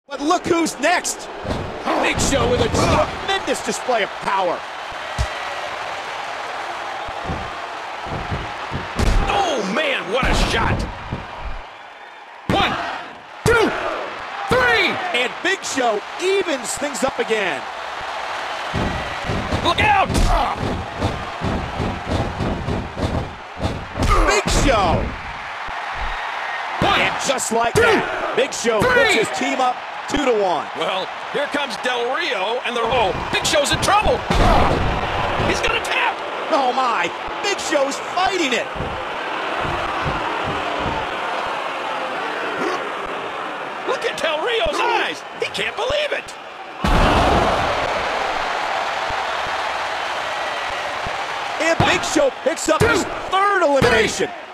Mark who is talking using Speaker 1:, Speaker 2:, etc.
Speaker 1: But look who's next. Big Show with a tremendous display of power.
Speaker 2: Oh, man, what a shot. 1, 2, 3.
Speaker 1: And Big Show evens things up again.
Speaker 2: Look out.
Speaker 1: Big Show. And just like that, Big Show puts his team up 2-1.
Speaker 2: Well, here comes Del Rio, and Big Show's in trouble. He's gonna tap.
Speaker 1: Oh my, Big Show's fighting it.
Speaker 2: Look at Del Rio's eyes. He can't believe it.
Speaker 1: And Big Show picks up his third elimination.